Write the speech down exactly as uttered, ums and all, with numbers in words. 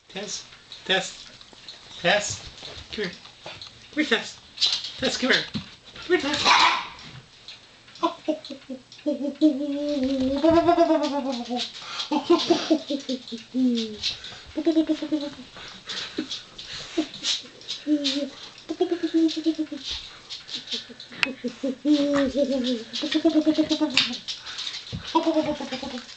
Tess, Tess, Tess, come here. Come here, Tess. Tess, come here. Come here, Tess. Oh, oh, oh, oh, oh, oh, oh.